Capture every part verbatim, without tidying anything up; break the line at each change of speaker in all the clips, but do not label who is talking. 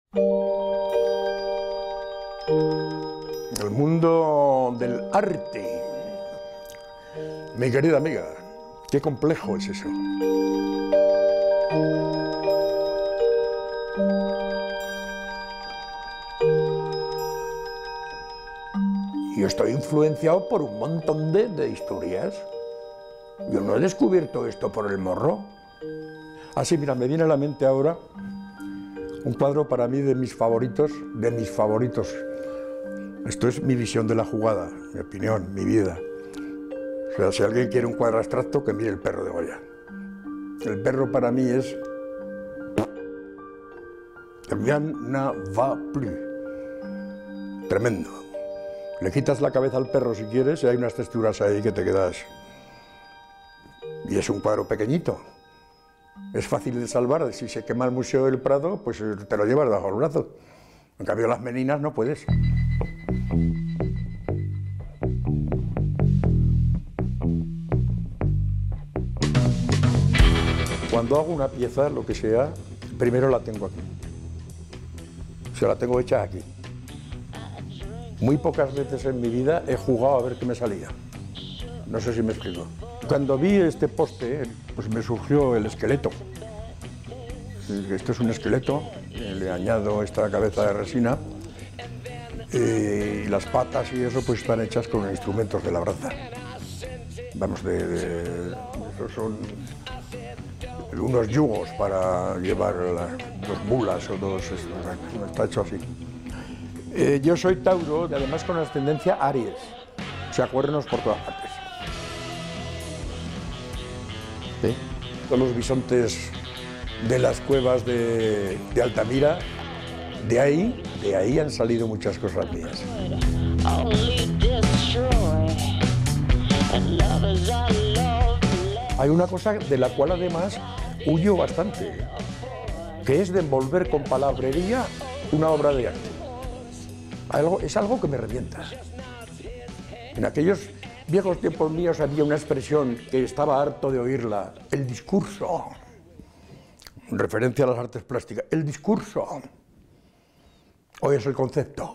El mundo del arte. Mi querida amiga, qué complejo es eso. Yo estoy influenciado por un montón de, de historias. Yo no he descubierto esto por el morro. Así, mira, me viene a la mente ahora un cuadro para mí de mis favoritos, de mis favoritos. Esto es mi visión de la jugada, mi opinión, mi vida. O sea, si alguien quiere un cuadro abstracto, que mire El perro de Goya. El perro para mí es... Rien ne va plus. Tremendo. Le quitas la cabeza al perro si quieres y hay unas texturas ahí que te quedas... Y es un cuadro pequeñito. Es fácil de salvar. Si se quema el Museo del Prado, pues te lo llevas bajo el brazo. En cambio, las Meninas no puedes. Cuando hago una pieza, lo que sea, primero la tengo aquí. O sea, la tengo hecha aquí. Muy pocas veces en mi vida he jugado a ver qué me salía. No sé si me explico. Cuando vi este poste, pues me surgió el esqueleto. Esto es un esqueleto, le añado esta cabeza de resina y las patas y eso pues están hechas con instrumentos de labranza. Vamos, de, de, esos son unos yugos para llevar las dos mulas o dos, está hecho así. Eh, yo soy Tauro y además con ascendencia Aries, o sea, cuernos por todas partes. ¿Sí? Todos los bisontes de las cuevas de, de Altamira, de ahí, de ahí han salido muchas cosas mías. Hay una cosa de la cual además huyo bastante, que es de envolver con palabrería una obra de arte. Algo, es algo que me revienta. En aquellos viejos tiempos míos había una expresión que estaba harto de oírla, el discurso, en referencia a las artes plásticas, el discurso. Hoy es el concepto.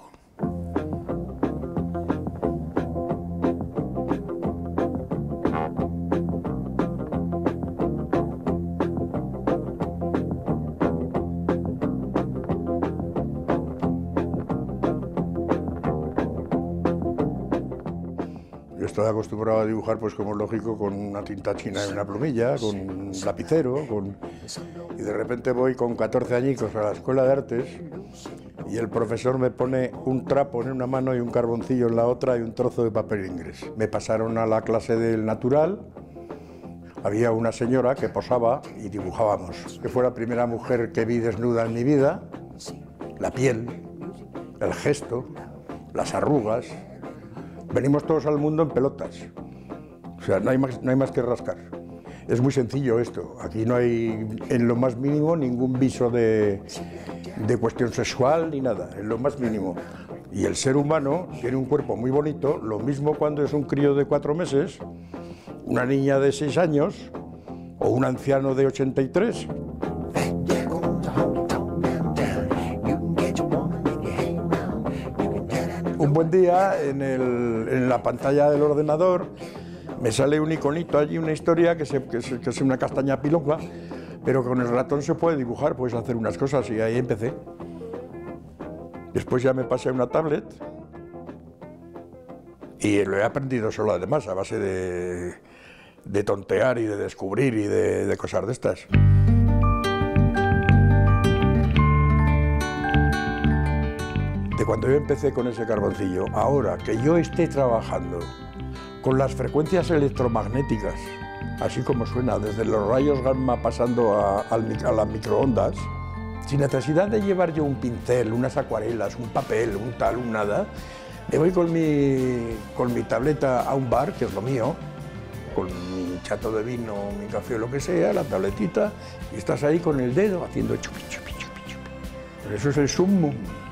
Estoy acostumbrado a dibujar, pues como es lógico, con una tinta china y una plumilla, con un lapicero, con... y de repente voy con catorce añicos a la escuela de artes y el profesor me pone un trapo en una mano y un carboncillo en la otra y un trozo de papel inglés. Me pasaron a la clase del natural, había una señora que posaba y dibujábamos, que fue la primera mujer que vi desnuda en mi vida, la piel, el gesto, las arrugas. Venimos todos al mundo en pelotas, o sea, no hay más, no hay más que rascar. Es muy sencillo esto, aquí no hay en lo más mínimo ningún viso de, de cuestión sexual ni nada, en lo más mínimo. Y el ser humano tiene un cuerpo muy bonito, lo mismo cuando es un crío de cuatro meses, una niña de seis años o un anciano de ochenta y tres. Un buen día, en, el, en la pantalla del ordenador, me sale un iconito allí, una historia que, se, que, se, que es una castaña pilonga, pero con el ratón se puede dibujar, puedes hacer unas cosas y ahí empecé. Después ya me pasé a una tablet y lo he aprendido solo además, a base de, de tontear y de descubrir y de, de cosas de estas. De cuando yo empecé con ese carboncillo, ahora que yo esté trabajando con las frecuencias electromagnéticas, así como suena, desde los rayos gamma pasando a, a, a las microondas, sin necesidad de llevar yo un pincel, unas acuarelas, un papel, un tal, un nada, me voy con mi, con mi tableta a un bar, que es lo mío, con mi chato de vino, mi café o lo que sea, la tabletita, y estás ahí con el dedo haciendo chupi, chupi, chupi, chupi. Eso es el summum.